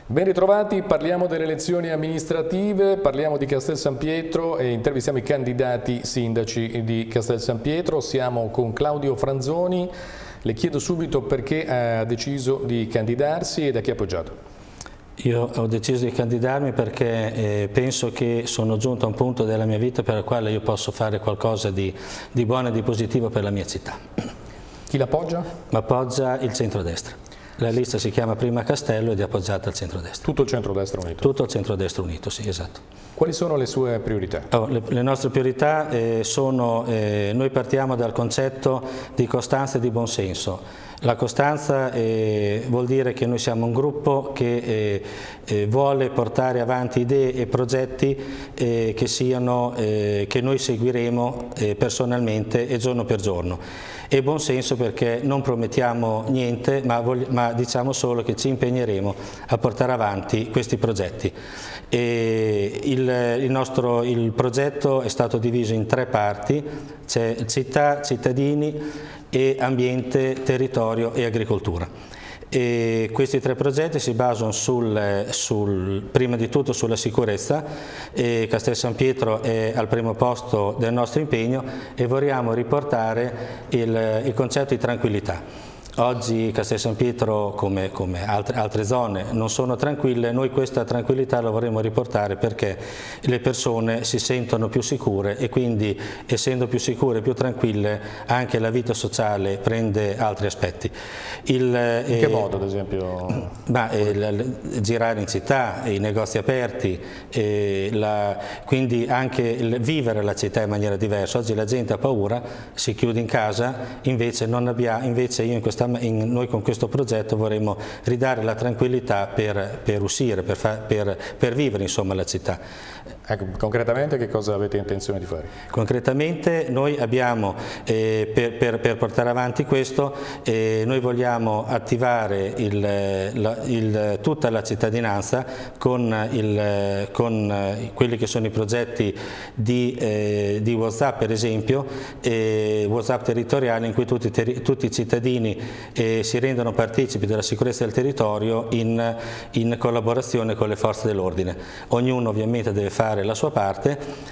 Ben ritrovati, parliamo delle elezioni amministrative, parliamo di Castel San Pietro e intervistiamo i candidati sindaci di Castel San Pietro. Siamo con Claudio Franzoni. Le chiedo subito perché ha deciso di candidarsi e da chi ha appoggiato. Io ho deciso di candidarmi perché penso che sono giunto a un punto della mia vita per il quale io posso fare qualcosa di buono e di positivo per la mia città. Chi l'appoggia? Appoggia il centrodestra. La lista si chiama Prima Castello ed è appoggiata al centrodestra. Tutto il centrodestra unito? Tutto il centrodestra unito, sì, esatto. Quali sono le sue priorità? Le nostre priorità sono, noi partiamo dal concetto di costanza e di buonsenso. La costanza vuol dire che noi siamo un gruppo che vuole portare avanti idee e progetti che noi seguiremo personalmente e giorno per giorno. E buon senso perché non promettiamo niente, ma diciamo solo che ci impegneremo a portare avanti questi progetti. Il progetto è stato diviso in 3 parti: c'è città, cittadini e ambiente, territorio e agricoltura. E questi 3 progetti si basano prima di tutto sulla sicurezza. Castel San Pietro è al primo posto del nostro impegno e vogliamo riportare il concetto di tranquillità. Oggi Castel San Pietro, come altre zone, non sono tranquille. Noi questa tranquillità la vorremmo riportare perché le persone si sentono più sicure e quindi, essendo più sicure e più tranquille, anche la vita sociale prende altri aspetti. In che modo, ad esempio? Girare in città, i negozi aperti, quindi anche vivere la città in maniera diversa. Oggi la gente ha paura, si chiude in casa, invece noi con questo progetto vorremmo ridare la tranquillità per uscire, per vivere insomma la città. Ecco, concretamente che cosa avete intenzione di fare? Concretamente noi abbiamo, per portare avanti questo, noi vogliamo attivare tutta la cittadinanza con quelli che sono i progetti di WhatsApp, per esempio, WhatsApp territoriale, in cui tutti i cittadini si rendono partecipi della sicurezza del territorio in collaborazione con le forze dell'ordine. Ognuno ovviamente deve fare la sua parte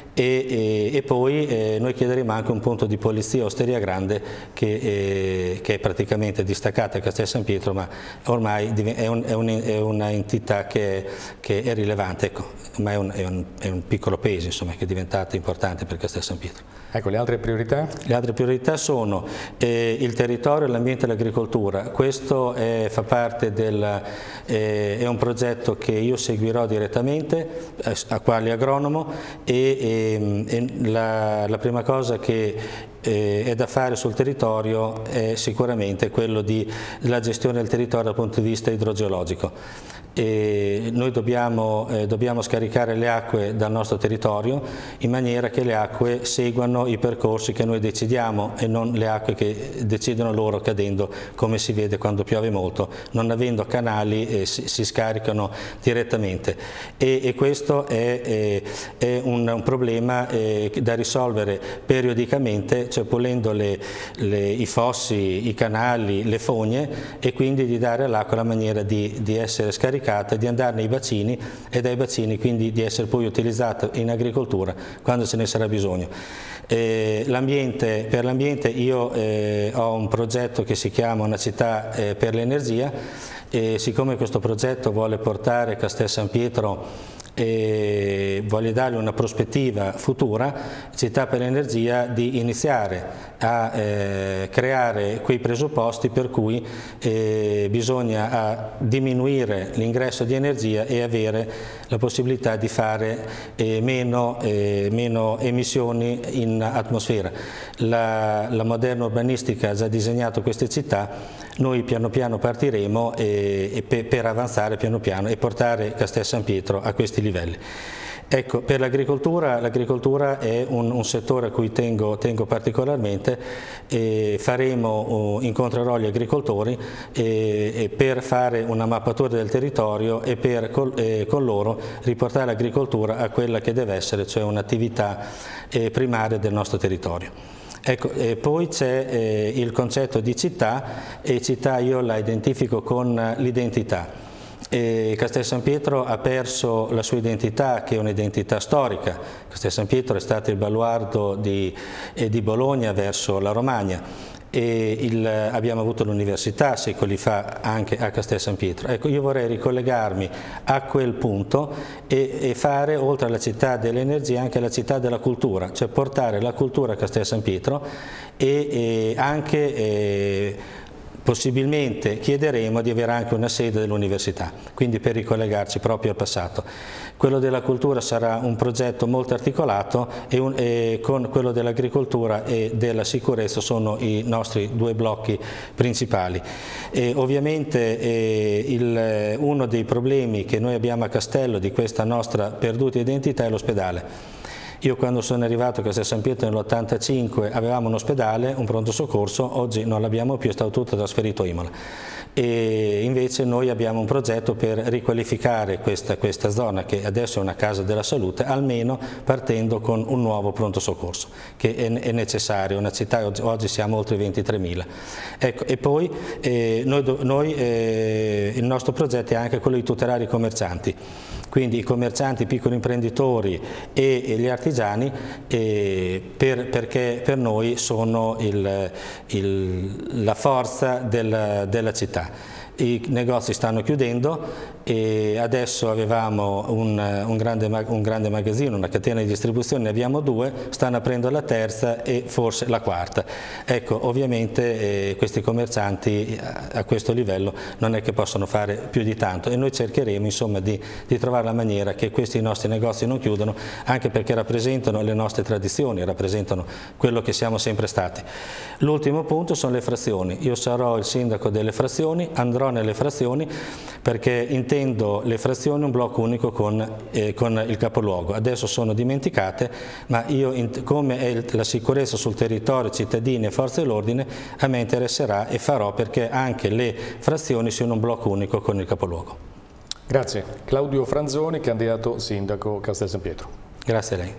e poi noi chiederemo anche un punto di polizia Osteria Grande che è praticamente distaccata a Castel San Pietro, ma ormai è una entità che è rilevante, ecco, ma è un piccolo paese insomma, che è diventato importante per Castel San Pietro. Ecco, le altre priorità? Le altre priorità sono il territorio, l'ambiente e l'agricoltura. Questo fa parte è un progetto che io seguirò direttamente a quale agronomo e la prima cosa che è da fare sul territorio è sicuramente quello della gestione del territorio dal punto di vista idrogeologico. Noi dobbiamo scaricare le acque dal nostro territorio in maniera che le acque seguano i percorsi che noi decidiamo e non le acque che decidono loro cadendo, come si vede quando piove molto, non avendo canali si scaricano direttamente e questo è un problema da risolvere periodicamente, cioè pulendo i fossi, i canali, le fogne e quindi di dare all'acqua la maniera di essere scaricata, di andare nei bacini e dai bacini quindi di essere poi utilizzata in agricoltura quando ce ne sarà bisogno. Per l'ambiente io ho un progetto che si chiama Una città per l'energia e siccome questo progetto vuole portare Castel San Pietro e voglio dargli una prospettiva futura, Città per l'Energia, di iniziare a creare quei presupposti per cui bisogna diminuire l'ingresso di energia e avere la possibilità di fare meno emissioni in atmosfera. La moderna urbanistica ha già disegnato queste città, noi piano piano partiremo per avanzare piano piano e portare Castel San Pietro a questi livelli. Ecco, per l'agricoltura è un settore a cui tengo particolarmente, incontrerò gli agricoltori per fare una mappatura del territorio e per con loro riportare l'agricoltura a quella che deve essere, cioè un'attività primaria del nostro territorio. Ecco, poi c'è il concetto di città, e città io la identifico con l'identità. Castel San Pietro ha perso la sua identità, che è un'identità storica. Castel San Pietro è stato il baluardo di Bologna verso la Romagna. Abbiamo avuto l'università secoli fa anche a Castel San Pietro. Ecco, io vorrei ricollegarmi a quel punto e fare, oltre alla città dell'energia, anche la città della cultura, cioè portare la cultura a Castel San Pietro e anche possibilmente chiederemo di avere anche una sede dell'università, quindi per ricollegarci proprio al passato. Quello della cultura sarà un progetto molto articolato e con quello dell'agricoltura e della sicurezza sono i nostri due blocchi principali. Ovviamente uno dei problemi che noi abbiamo a Castello di questa nostra perduta identità è l'ospedale. Io quando sono arrivato a Castel San Pietro nell'85 avevamo un ospedale, un pronto soccorso, oggi non l'abbiamo più, è stato tutto trasferito a Imola. E invece noi abbiamo un progetto per riqualificare questa zona, che adesso è una casa della salute, almeno partendo con un nuovo pronto soccorso, che è necessario. Una città, oggi siamo oltre 23.000. Ecco, e poi il nostro progetto è anche quello di tutelare i commercianti. Quindi i commercianti, i piccoli imprenditori e gli artigiani, perché per noi sono la forza della città. I negozi stanno chiudendo e adesso avevamo un grande magazzino, una catena di distribuzione, ne abbiamo due, stanno aprendo la terza e forse la quarta. Ecco, ovviamente questi commercianti a questo livello non è che possono fare più di tanto e noi cercheremo insomma di trovare la maniera che questi nostri negozi non chiudano, anche perché rappresentano le nostre tradizioni, rappresentano quello che siamo sempre stati. L'ultimo punto sono le frazioni. Io sarò il sindaco delle frazioni, andrò nelle frazioni perché intendo le frazioni un blocco unico con il capoluogo. Adesso sono dimenticate, ma io, come è la sicurezza sul territorio, cittadini e forze dell'ordine, a me interesserà e farò perché anche le frazioni siano un blocco unico con il capoluogo. Grazie. Claudio Franzoni, candidato sindaco Castel San Pietro. Grazie a lei.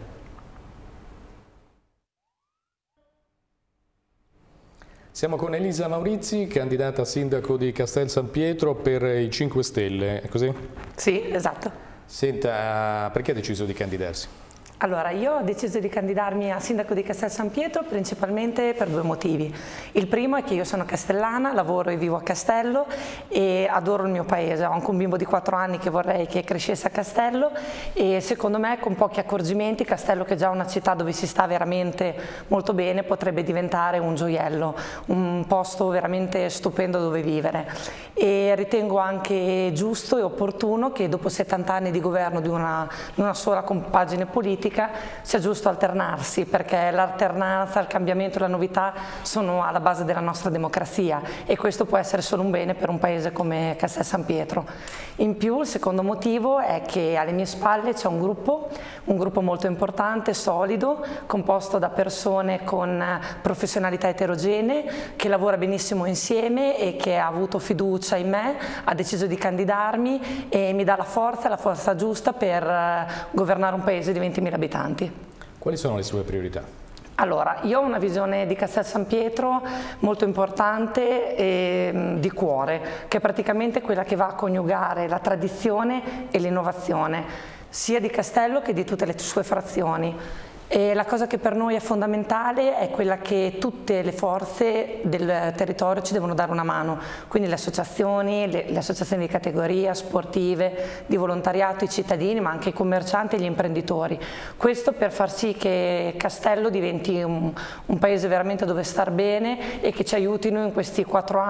Siamo con Elisa Maurizi, candidata sindaco di Castel San Pietro per i 5 Stelle, è così? Sì, esatto. Senta, perché ha deciso di candidarsi? Allora, io ho deciso di candidarmi a sindaco di Castel San Pietro principalmente per due motivi. Il primo è che io sono castellana, lavoro e vivo a Castello e adoro il mio paese. Ho anche un bimbo di 4 anni che vorrei che crescesse a Castello e secondo me con pochi accorgimenti Castello, che è già una città dove si sta veramente molto bene, potrebbe diventare un gioiello, un posto veramente stupendo dove vivere. E ritengo anche giusto e opportuno che dopo 70 anni di governo di una sola compagine politica sia giusto alternarsi, perché l'alternanza, il cambiamento e la novità sono alla base della nostra democrazia e questo può essere solo un bene per un paese come Castel San Pietro. In più, il secondo motivo è che alle mie spalle c'è un gruppo molto importante, solido, composto da persone con professionalità eterogenee, che lavora benissimo insieme e che ha avuto fiducia in me, ha deciso di candidarmi e mi dà la forza giusta per governare un paese di 20.000 abitanti. Quali sono le sue priorità? Allora, io ho una visione di Castel San Pietro molto importante e di cuore, che è praticamente quella che va a coniugare la tradizione e l'innovazione, sia di Castello che di tutte le sue frazioni. E la cosa che per noi è fondamentale è quella che tutte le forze del territorio ci devono dare una mano, quindi le associazioni di categoria, sportive, di volontariato, i cittadini, ma anche i commercianti e gli imprenditori. Questo per far sì che Castello diventi un paese veramente dove star bene e che ci aiutino in questi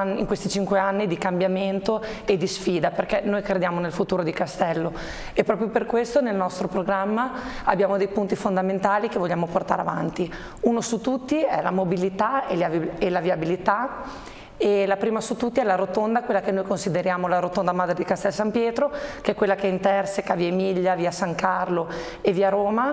5 anni di cambiamento e di sfida, perché noi crediamo nel futuro di Castello e proprio per questo nel nostro programma abbiamo dei punti fondamentali che vogliamo portare avanti. Uno su tutti è la mobilità e la viabilità e la prima su tutti è la rotonda, quella che noi consideriamo la rotonda madre di Castel San Pietro, che è quella che interseca via Emilia, via San Carlo e via Roma.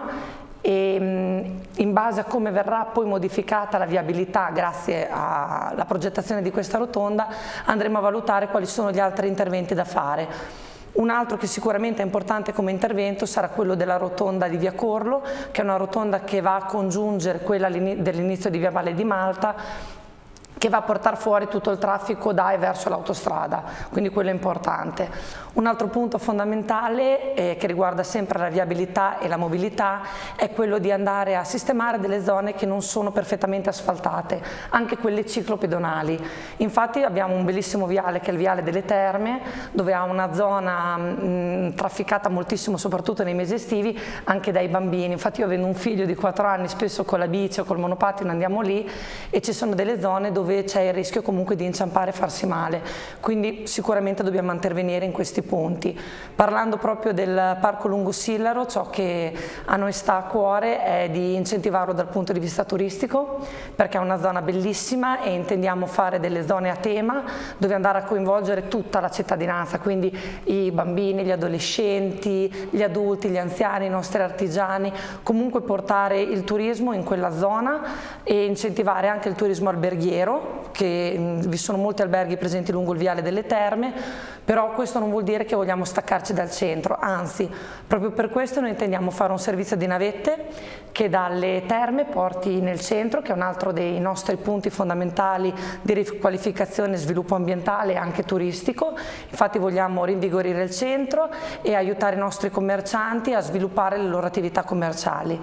E in base a come verrà poi modificata la viabilità grazie alla progettazione di questa rotonda andremo a valutare quali sono gli altri interventi da fare. Un altro che sicuramente è importante come intervento sarà quello della rotonda di via Corlo, che è una rotonda che va a congiungere quella dell'inizio di via Valle di Malta, che va a portare fuori tutto il traffico da e verso l'autostrada, quindi quello è importante. Un altro punto fondamentale che riguarda sempre la viabilità e la mobilità è quello di andare a sistemare delle zone che non sono perfettamente asfaltate, anche quelle ciclopedonali. Infatti abbiamo un bellissimo viale che è il viale delle Terme, dove ha una zona trafficata moltissimo, soprattutto nei mesi estivi, anche dai bambini. Infatti io avendo un figlio di 4 anni, spesso con la bici o col monopattino andiamo lì e ci sono delle zone dove c'è il rischio comunque di inciampare e farsi male, quindi sicuramente dobbiamo intervenire in questi punti. Parlando proprio del Parco Lungosillaro, ciò che a noi sta a cuore è di incentivarlo dal punto di vista turistico, perché è una zona bellissima e intendiamo fare delle zone a tema dove andare a coinvolgere tutta la cittadinanza, quindi i bambini, gli adolescenti, gli adulti, gli anziani, i nostri artigiani, comunque portare il turismo in quella zona e incentivare anche il turismo alberghiero, che vi sono molti alberghi presenti lungo il viale delle Terme, però questo non vuol dire che vogliamo staccarci dal centro, anzi, proprio per questo noi intendiamo fare un servizio di navette che dalle Terme porti nel centro, che è un altro dei nostri punti fondamentali di riqualificazione e sviluppo ambientale e anche turistico. Infatti vogliamo rinvigorire il centro e aiutare i nostri commercianti a sviluppare le loro attività commerciali.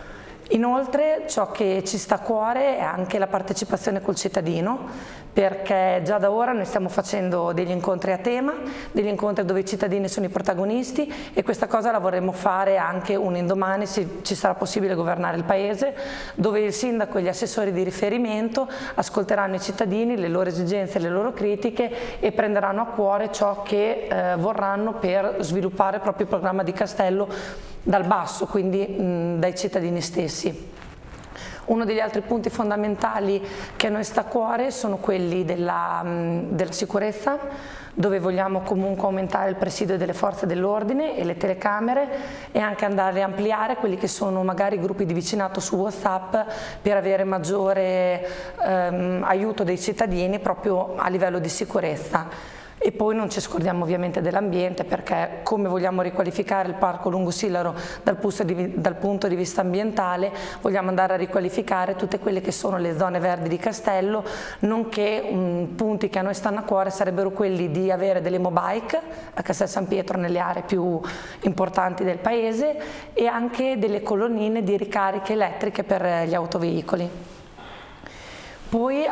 Inoltre ciò che ci sta a cuore è anche la partecipazione col cittadino, perché già da ora noi stiamo facendo degli incontri a tema, degli incontri dove i cittadini sono i protagonisti, e questa cosa la vorremmo fare anche un indomani, se ci sarà possibile governare il paese, dove il sindaco e gli assessori di riferimento ascolteranno i cittadini, le loro esigenze, le loro critiche e prenderanno a cuore ciò che vorranno per sviluppare proprio il programma di Castello dal basso, quindi dai cittadini stessi. Uno degli altri punti fondamentali che a noi sta a cuore sono quelli della sicurezza, dove vogliamo comunque aumentare il presidio delle forze dell'ordine e le telecamere e anche andare a ampliare quelli che sono magari gruppi di vicinato su WhatsApp per avere maggiore aiuto dei cittadini proprio a livello di sicurezza. E poi non ci scordiamo ovviamente dell'ambiente, perché come vogliamo riqualificare il Parco Lungosillaro dal punto di vista ambientale, vogliamo andare a riqualificare tutte quelle che sono le zone verdi di Castello, nonché punti che a noi stanno a cuore sarebbero quelli di avere delle mobike a Castel San Pietro nelle aree più importanti del paese e anche delle colonnine di ricariche elettriche per gli autoveicoli. Poi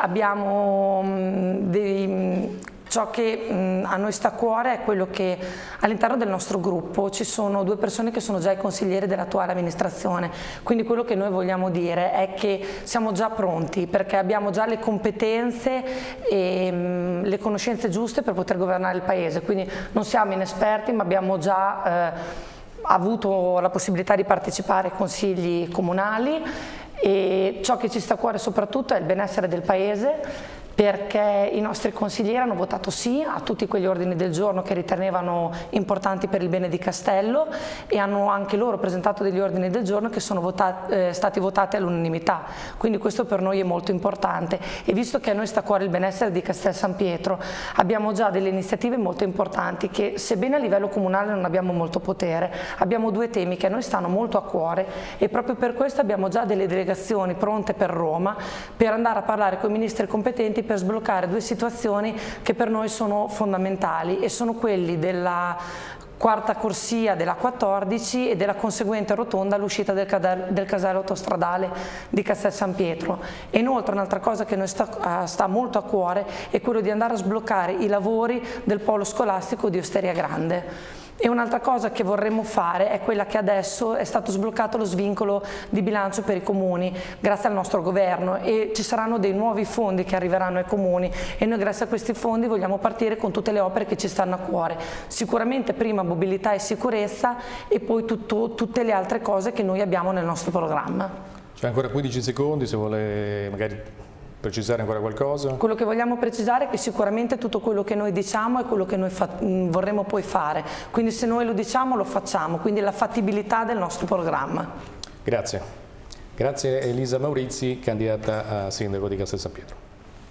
abbiamo ciò che a noi sta a cuore è quello che all'interno del nostro gruppo ci sono 2 persone che sono già i consiglieri dell'attuale amministrazione, quindi quello che noi vogliamo dire è che siamo già pronti, perché abbiamo già le competenze e le conoscenze giuste per poter governare il paese, quindi non siamo inesperti, ma abbiamo già avuto la possibilità di partecipare ai consigli comunali, e ciò che ci sta a cuore soprattutto è il benessere del paese, perché i nostri consiglieri hanno votato sì a tutti quegli ordini del giorno che ritenevano importanti per il bene di Castello e hanno anche loro presentato degli ordini del giorno che sono stati votati all'unanimità, quindi questo per noi è molto importante. E visto che a noi sta a cuore il benessere di Castel San Pietro, abbiamo già delle iniziative molto importanti che, sebbene a livello comunale non abbiamo molto potere, abbiamo 2 temi che a noi stanno molto a cuore e proprio per questo abbiamo già delle delegazioni pronte per Roma per andare a parlare con i ministri competenti per sbloccare 2 situazioni che per noi sono fondamentali, e sono quelli della quarta corsia della 14 e della conseguente rotonda all'uscita del casello autostradale di Castel San Pietro. E inoltre un'altra cosa che noi sta molto a cuore è quello di andare a sbloccare i lavori del polo scolastico di Osteria Grande. E un'altra cosa che vorremmo fare è quella che adesso è stato sbloccato lo svincolo di bilancio per i comuni grazie al nostro governo, e ci saranno dei nuovi fondi che arriveranno ai comuni e noi grazie a questi fondi vogliamo partire con tutte le opere che ci stanno a cuore. Sicuramente prima mobilità e sicurezza e poi tutte le altre cose che noi abbiamo nel nostro programma. C'è ancora 15 secondi se vuole magari precisare ancora qualcosa? Quello che vogliamo precisare è che sicuramente tutto quello che noi diciamo è quello che noi vorremmo poi fare, quindi se noi lo diciamo lo facciamo, quindi la fattibilità del nostro programma. Grazie. Grazie Elisa Maurizi, candidata a sindaco di Castel San Pietro.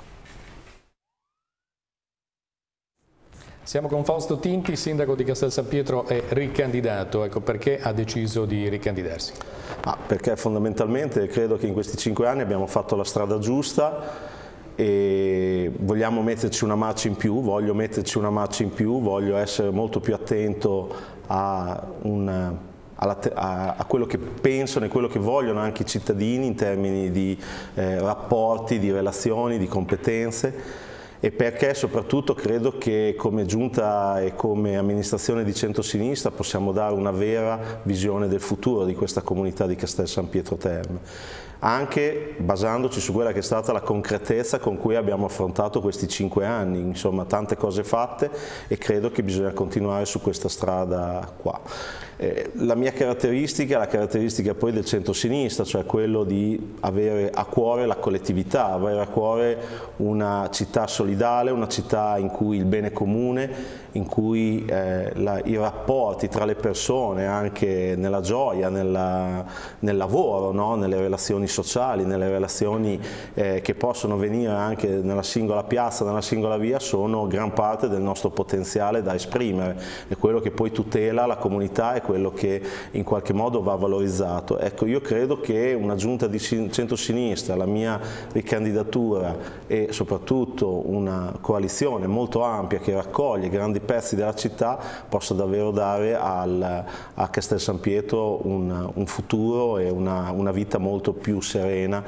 Siamo con Fausto Tinti, sindaco di Castel San Pietro è ricandidato, ecco perché ha deciso di ricandidarsi. Perché fondamentalmente credo che in questi 5 anni abbiamo fatto la strada giusta e vogliamo metterci una marcia in più, voglio metterci una marcia in più, voglio essere molto più attento a quello che pensano e quello che vogliono anche i cittadini in termini di rapporti, di relazioni, di competenze, e perché soprattutto credo che come Giunta e come amministrazione di centrosinistra possiamo dare una vera visione del futuro di questa comunità di Castel San Pietro Terme, anche basandoci su quella che è stata la concretezza con cui abbiamo affrontato questi 5 anni, insomma tante cose fatte, e credo che bisogna continuare su questa strada qua. La mia caratteristica, la caratteristica poi del centrosinistra, cioè quello di avere a cuore la collettività, avere a cuore una città solidale, una città in cui il bene comune, in cui i rapporti tra le persone, anche nella gioia, nel lavoro, no? Nelle relazioni sociali, nelle relazioni che possono venire anche nella singola piazza, nella singola via, sono gran parte del nostro potenziale da esprimere, è quello che poi tutela la comunità, è quello che in qualche modo va valorizzato. Ecco, io credo che una giunta di centrosinistra, la mia ricandidatura e soprattutto una coalizione molto ampia che raccoglie grandi pezzi della città possa davvero dare a Castel San Pietro un futuro e una vita molto più serena,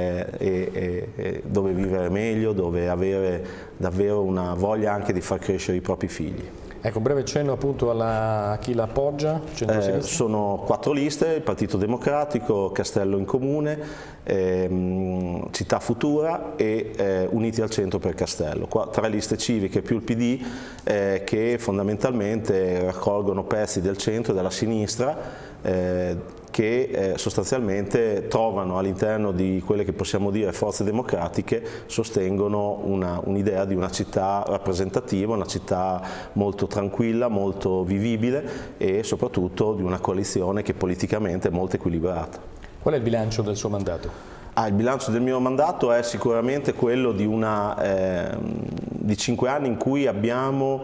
dove vivere meglio, dove avere davvero una voglia anche di far crescere i propri figli. Ecco, breve cenno appunto a chi la appoggia. Sono 4 liste: il Partito Democratico, Castello in Comune, Città Futura e Uniti al Centro per Castello. 3 liste civiche più il PD che fondamentalmente raccolgono pezzi del centro e della sinistra, che sostanzialmente trovano all'interno di quelle che possiamo dire forze democratiche, sostengono un'idea di una città rappresentativa, una città molto tranquilla, molto vivibile e soprattutto di una coalizione che politicamente è molto equilibrata. Qual è il bilancio del suo mandato? Il bilancio del mio mandato è sicuramente quello di 5 anni in cui abbiamo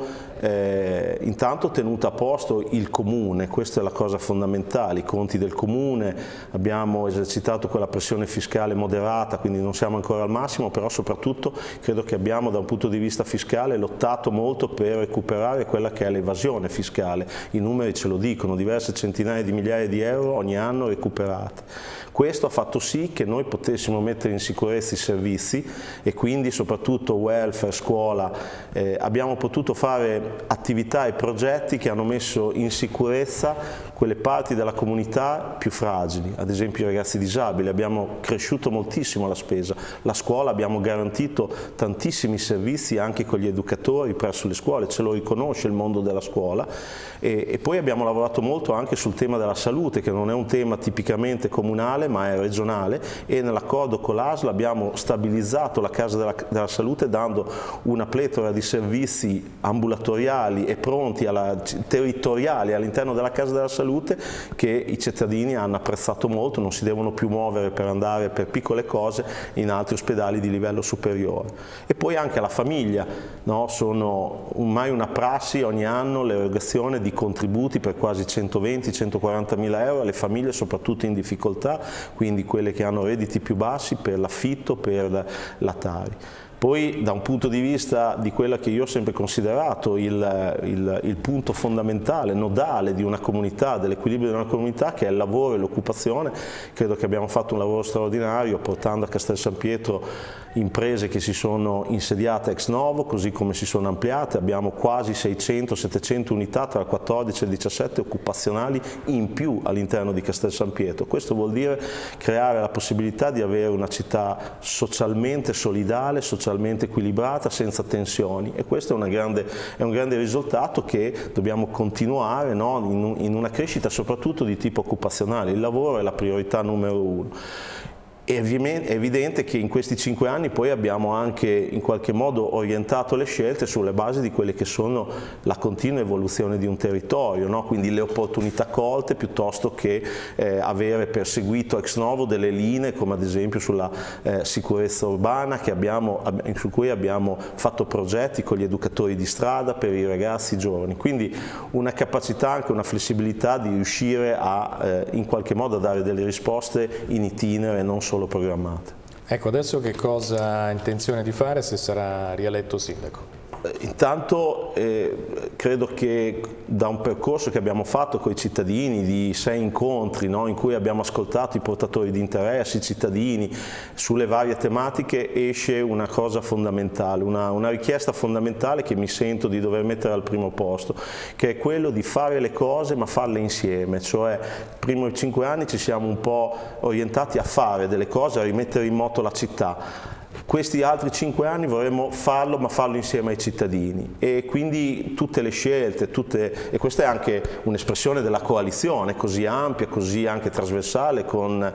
intanto tenuto a posto il comune, questa è la cosa fondamentale, i conti del comune, abbiamo esercitato quella pressione fiscale moderata, quindi non siamo ancora al massimo, però soprattutto credo che abbiamo da un punto di vista fiscale lottato molto per recuperare quella che è l'evasione fiscale, i numeri ce lo dicono, diverse centinaia di migliaia di euro ogni anno recuperate. Questo ha fatto sì che noi potessimo mettere in sicurezza i servizi e quindi soprattutto welfare, scuola, abbiamo potuto fare attività e progetti che hanno messo in sicurezza quelle parti della comunità più fragili, ad esempio i ragazzi disabili, abbiamo cresciuto moltissimo la spesa, la scuola abbiamo garantito tantissimi servizi anche con gli educatori presso le scuole, ce lo riconosce il mondo della scuola e poi abbiamo lavorato molto anche sul tema della salute che non è un tema tipicamente comunale ma è regionale e nell'accordo con l'ASL abbiamo stabilizzato la Casa della Salute dando una pletora di servizi ambulatoriali e pronti territoriali all'interno della Casa della Salute che i cittadini hanno apprezzato molto, non si devono più muovere per andare per piccole cose in altri ospedali di livello superiore. E poi anche la famiglia, no? Sono ormai una prassi ogni anno l'erogazione di contributi per quasi 120-140 mila euro alle famiglie soprattutto in difficoltà, quindi quelle che hanno redditi più bassi per l'affitto, per la Tari. Poi da un punto di vista di quella che io ho sempre considerato il punto fondamentale, nodale di una comunità, dell'equilibrio di una comunità che è il lavoro e l'occupazione, credo che abbiamo fatto un lavoro straordinario portando a Castel San Pietro imprese che si sono insediate ex novo, così come si sono ampliate, abbiamo quasi 600-700 unità tra il 14 e il 17 occupazionali in più all'interno di Castel San Pietro. Questo vuol dire creare la possibilità di avere una città socialmente solidale, socialmente equilibrata, senza tensioni e questo è un grande risultato che dobbiamo continuare, no? in una crescita soprattutto di tipo occupazionale. Il lavoro è la priorità numero 1. È evidente che in questi 5 anni poi abbiamo anche in qualche modo orientato le scelte sulle basi di quelle che sono la continua evoluzione di un territorio, no? Quindi le opportunità colte piuttosto che avere perseguito ex novo delle linee come ad esempio sulla sicurezza urbana su cui abbiamo fatto progetti con gli educatori di strada per i ragazzi giovani, quindi una capacità, anche una flessibilità di riuscire a in qualche modo a dare delle risposte in itinere e non solo programmate. Ecco, adesso che cosa ha intenzione di fare se sarà rieletto sindaco? Intanto credo che da un percorso che abbiamo fatto con i cittadini di 6 incontri, no, in cui abbiamo ascoltato i portatori di interessi, i cittadini sulle varie tematiche, esce una cosa fondamentale, una richiesta fondamentale che mi sento di dover mettere al primo posto, che è quello di fare le cose ma farle insieme, cioè i primi 5 anni ci siamo un po' orientati a fare delle cose, a rimettere in moto la città. Questi altri 5 anni vorremmo farlo, ma farlo insieme ai cittadini, e quindi tutte le scelte, e questa è anche un'espressione della coalizione così ampia, così anche trasversale, con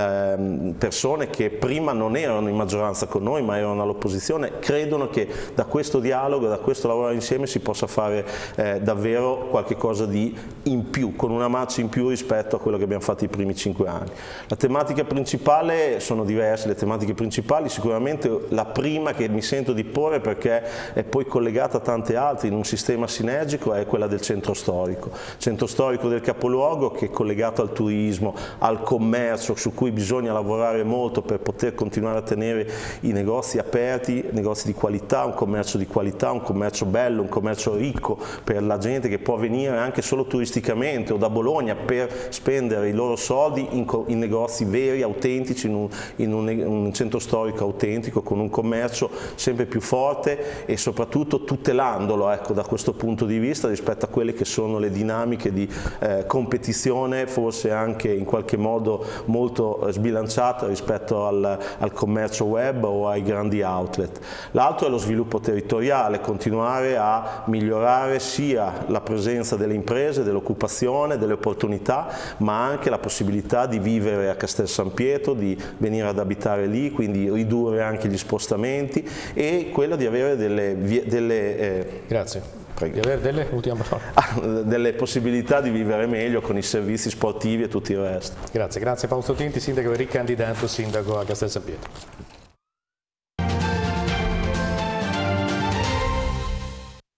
persone che prima non erano in maggioranza con noi ma erano all'opposizione, credono che da questo dialogo, da questo lavorare insieme si possa fare davvero qualche cosa di in più, con una marcia in più rispetto a quello che abbiamo fatto i primi 5 anni. La tematica principale sono diverse, le tematiche principali sicuramente la prima che mi sento di porre, perché è poi collegata a tante altre in un sistema sinergico, è quella del centro storico del capoluogo, che è collegato al turismo, al commercio, su cui bisogna lavorare molto per poter continuare a tenere i negozi aperti, negozi di qualità, un commercio bello, un commercio ricco per la gente che può venire anche solo turisticamente o da Bologna per spendere i loro soldi in negozi veri, autentici, in un centro storico autentico, con un commercio sempre più forte e soprattutto tutelandolo, ecco, da questo punto di vista rispetto a quelle che sono le dinamiche di competizione, forse anche in qualche modo molto sbilanciata rispetto al commercio web o ai grandi outlet. L'altro è lo sviluppo territoriale, continuare a migliorare sia la presenza delle imprese, dell'occupazione, delle opportunità, ma anche la possibilità di vivere a Castel San Pietro, di venire ad abitare lì, quindi ridurre anche gli spostamenti, e quello di avere Grazie. Prego. Di avere delle possibilità di vivere meglio con i servizi sportivi e tutto il resto. Grazie Fausto Tinti, sindaco e ricandidato sindaco a Castel San Pietro.